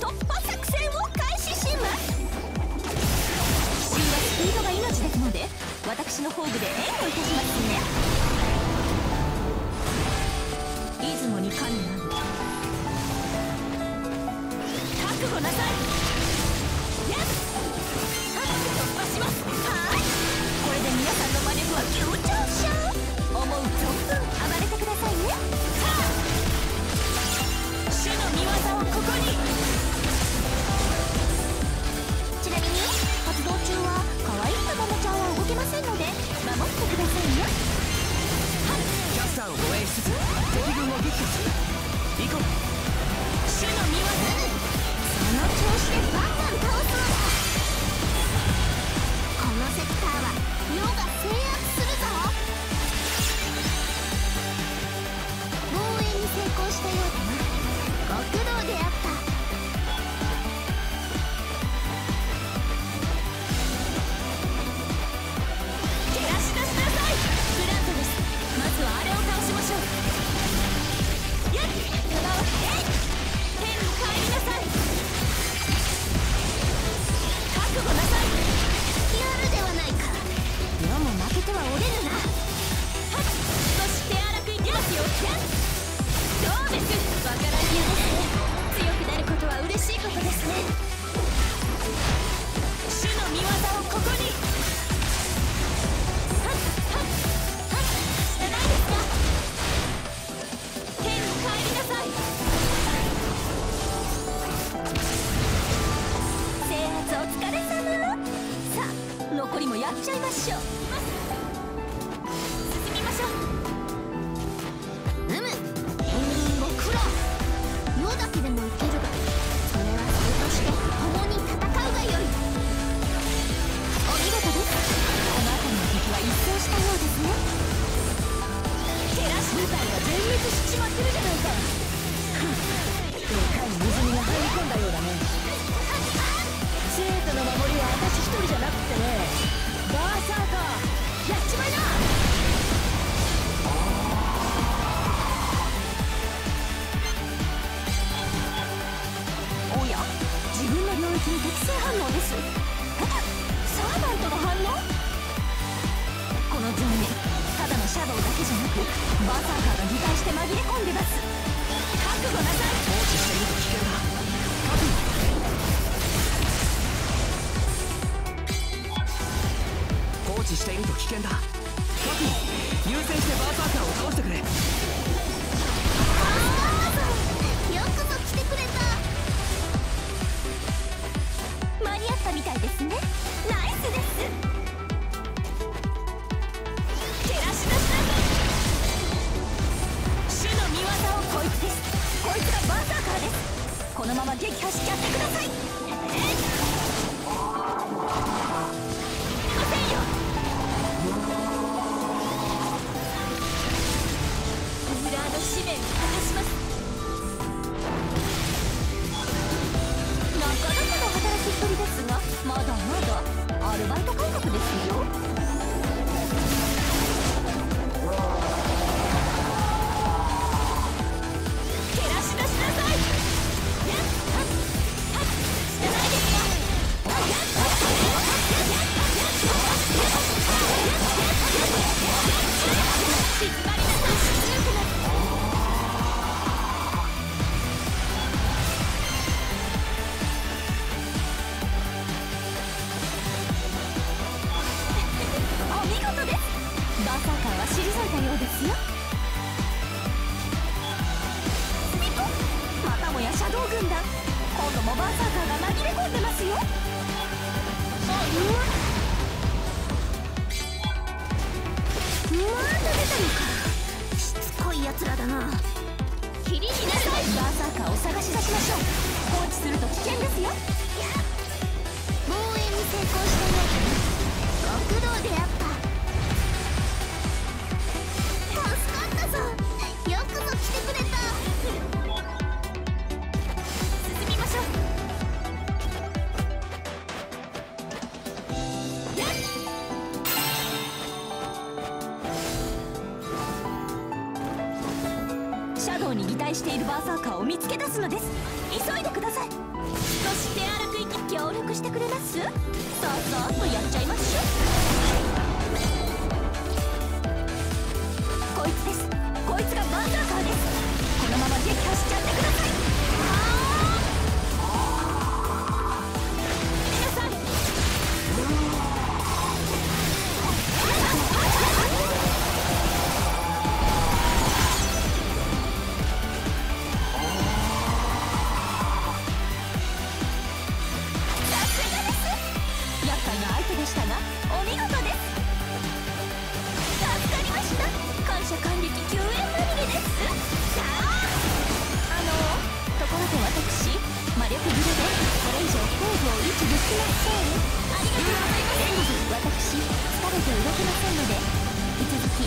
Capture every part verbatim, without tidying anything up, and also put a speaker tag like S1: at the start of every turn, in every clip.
S1: 突破作戦を開始します。奇襲はスピードが命ですので、私の宝具で援護いたしますね。出雲に神なる。覚悟なさい。やっ突破します。はい、これで皆さんの魔力は急上昇。思う存分暴れてくださいね。さあ、主の御業をここに。ちなみに活動中は可愛いタマモちゃんは動けませんので守ってくださいね。
S2: キャスターを護衛しつつ敵軍を撃破する。行こう。
S1: 主の御業、その調子でバンバン倒す。このセクターは世が制圧するぞ。防衛に成功したようだな。極道であった。照らし出しなさい。グラントです。まずはあれを倒しましょう。やっ、えい、天に帰りなさい。覚悟なさい。やるではないか。世も負けては折れるな。はっ、そして荒くいきますよ。どうです、わからんようですね。強くなることは嬉しいことですね。主の御業をここに。はっはっはっ、してないですか。天に帰りなさい。制圧お疲れ様。さあ、残りもやっちゃいましょう。進みましょう。うむ、援軍ご苦労。世だけでもいけるが、それはそれとして共に戦うがよい。お見事です。この辺りの敵は一掃したようですね。照らし部隊が全滅しちまってるじゃないか。
S3: でかいネズミが入り込んだようだね。生徒の守りは私一人じゃなくてね、バーサーカーやっちまいな。
S1: おや、自分の領域に適正反応です。え、サーバントの反応。この情念、ただのシャドウだけじゃなくバーサーカーが擬態して紛れ込んでます。覚悟なさい。
S2: 放置していると危険だ。放置していると危険だ。カピ、優先してバーサーカーを倒してくれ。
S1: よくぞ来てくれた。間に合ったみたいですね。ナイスです。照らし出しなさい。主の御業をこいつです。こいつがバーサーカーです。このまま撃破しちゃってください。えい、すみませんよ。裏の使命を果たします。なかなかの働きっぷりですが、まだまだアルバイト感覚ですよ。照らし出しなさい。やっはっはっ、してないですか。やっはっはっはっ静まりなさい。強くなる。お見事です。バーサーカーは退いたようですよ。スミコ、またもやシャドウ軍団。今度もバーサーカーが紛れ込んでますよ。あ、うわ、また出たのか。しつこいやつらだな。切りひなさい。バーサーカーを探し出しましょう。放置すると危険ですよ。防衛に成功したようだな。極道であった。助かったぞ。よくぞ来てくれた。進みましょう。やっ、シャドウに擬態しているバーサーカーを見つけ出すのです。急いでください。 協力してくれます？さあさあとやっちゃいましょう。こいつです。こいつがバーサーカーです。このまま撃破しちゃってください。皆さんでしたがお見事です。助かりました。感謝感激救援まみれです。さああのところで私魔力切れでこれ以上頭部を維持できません。ありがとうございます。私疲れて動けませんので引き続き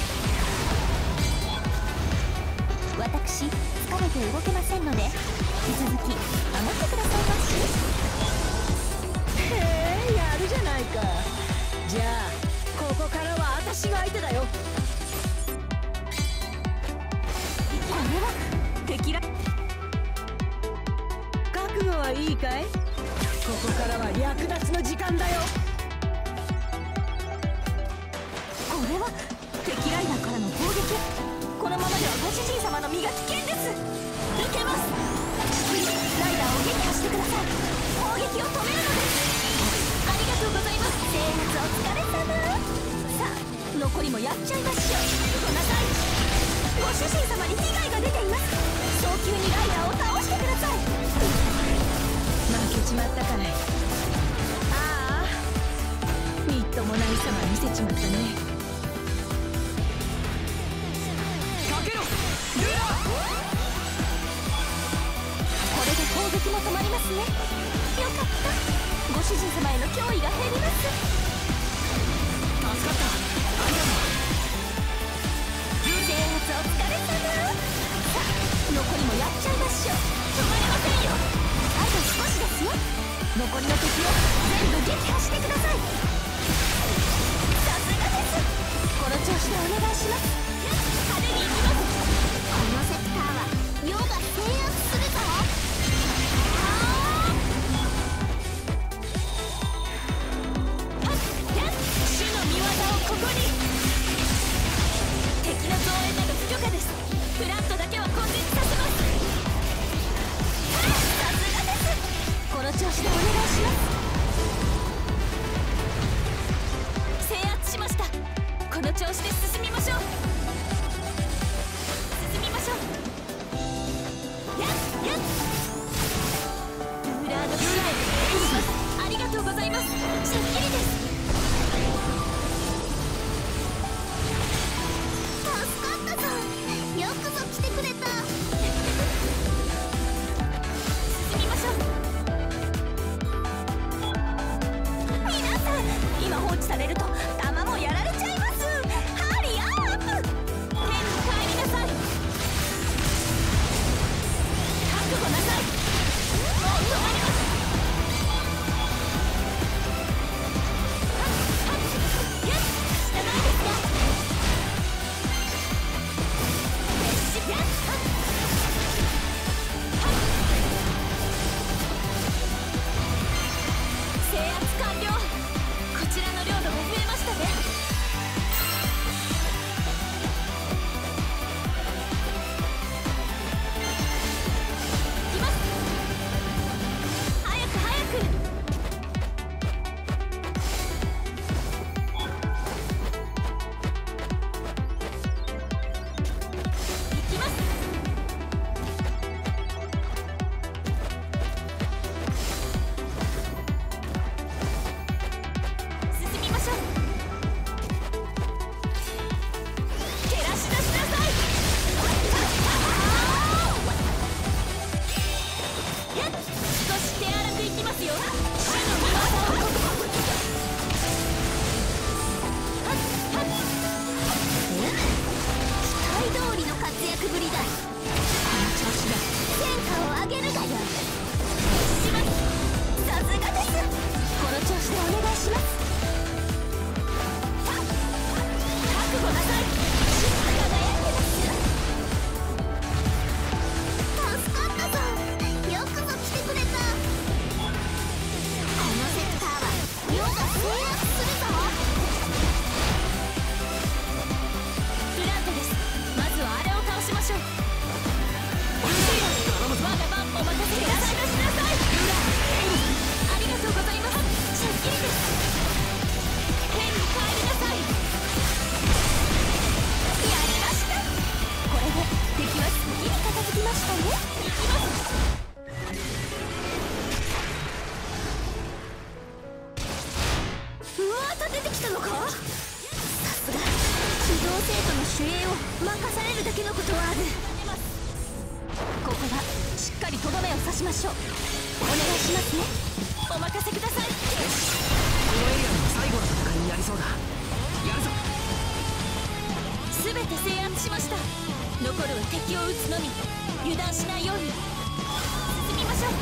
S1: 私疲れて動けませんので引き続き守ってくださいまし。
S3: へえ、やるじゃないか。じゃあここからは私が相手だよ。こ
S1: れは敵ら
S3: 覚悟はいいかい？ここからは略奪の時間だよ。
S1: これは敵ライダーからの攻撃。このままではご主人様の身が危険です。受けます。ライダーを撃破してください。攻撃を止めるのです。ありがとうございます。生活お疲れ様。さあ残りもやっちゃいましょう。こなさい。ご主人様に被害が出ています。早急にライダーを倒してください。
S3: 負けちまったかい。ああ、みっともない様見せちまったね。
S2: かけろルーラー。
S1: これで攻撃も止まりますね。よかった。ご主人様への脅威が減ります。
S2: 助かった。ありがとう。
S1: 生活お疲れ様。さあ残りもやっちゃいましょう。止まりませんよ。あと少しですよ。残りの敵を全部撃破してください。さすがです。この調子でお願いします。派手に行きます。このセクターはヨが制圧するぞ。ここに敵の増援など不許可です。フラットだけは根絶させます。さすがです。この調子でお願いします。制圧しました。この調子で進みましょう。進みましょう。やっやっルーラーの支配でお願いします。ありがとうございます。しっきりです。よくぞ来てくれた。進みましょう。皆さん今放置されると弾もやられちゃいます。ハリーアップ。 ったのか。さすが機動生徒の守衛を任されるだけのことはある。ここはしっかりとどめを刺しましょう。お願いしますね。お任せください。
S2: このエリアの最後の戦いになりそうだ。やるぞ。
S1: 全て制圧しました。残るは敵を撃つのみ。油断しないように進みましょう。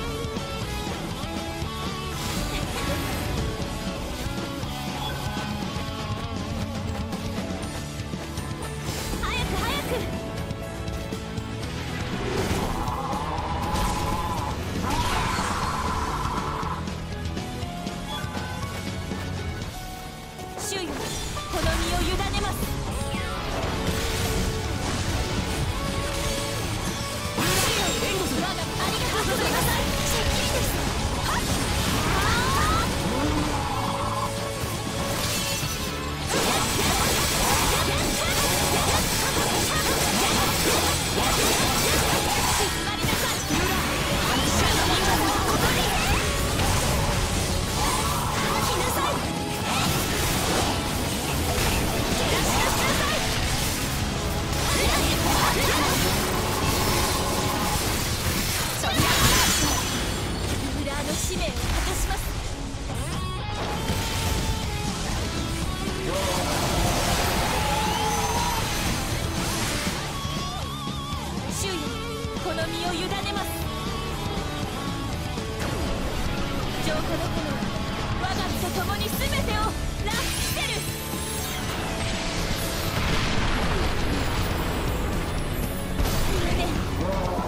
S1: 早く早く。周囲この身を委ねます。ありがとうございます。しっきりです。はっ静まりなさい。シャドウマンはここに来なさい。照らし出しなさい。裏の使命を果たします。周囲この身を委ねます。浄化の炎は我が身と共に全てをラッピせる。胸